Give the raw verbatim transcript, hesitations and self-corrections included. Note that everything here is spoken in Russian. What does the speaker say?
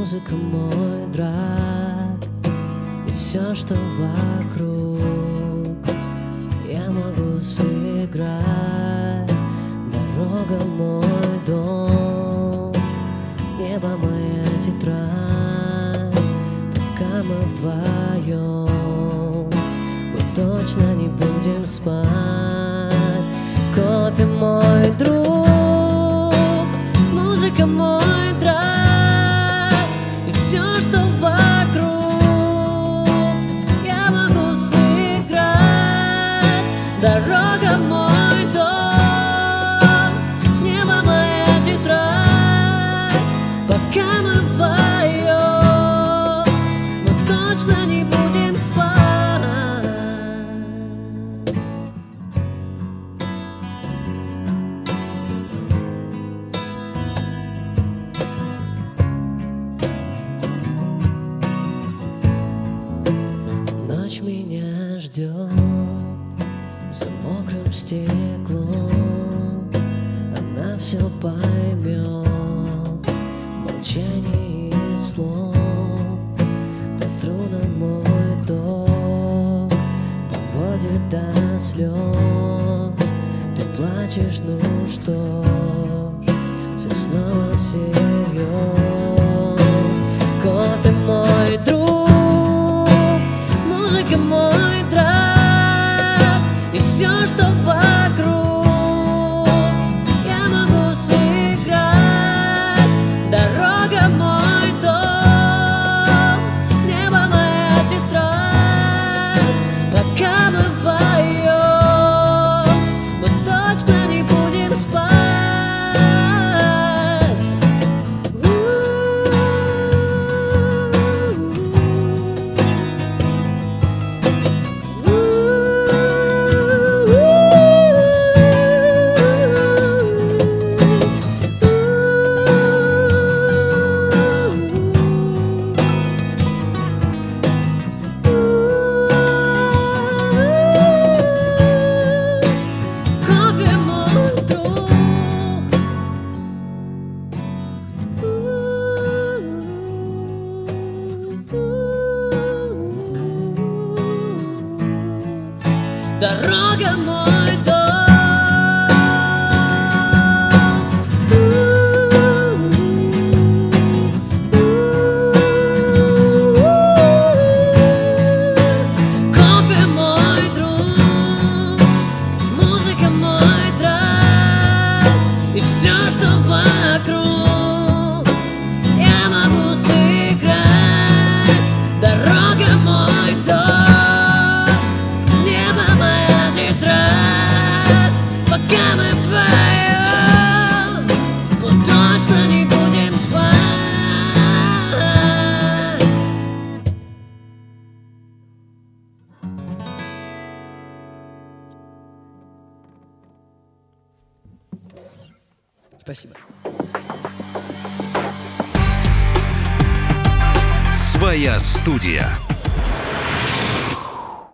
Музыка мой драг, и все, что вокруг, я могу сыграть. Дорога мой дом, небо моя тетрадь. Пока мы вдвоем, мы точно не будем спать. Кофе мой друг, музыка мой драг, и все, что вокруг, я могу сыграть. Дорога мой дом, небо моя тетрадь. Пока мы вдвоем, мы точно не будем спать. Ночь меня ждет за мокрым стеклом. Она все поймет, молчание и слов. По струнам мой дом доводит до слез. Ты плачешь, ну что ж, все снова всерьез. Кофе мой друг, музыка мой драг, и все, что вокруг, я могу сыграть. Дорога мой дом, небо моя тетрадь. Пока мы вдвоем, мы точно не будем спать. Дорога мой дом. Кофе мой друг, музыка мой драг, и все, что вокруг, я могу сыграть. Дорога мой дом, пока мы вдвоем, мы точно не будем спать. Спасибо. Своя студия.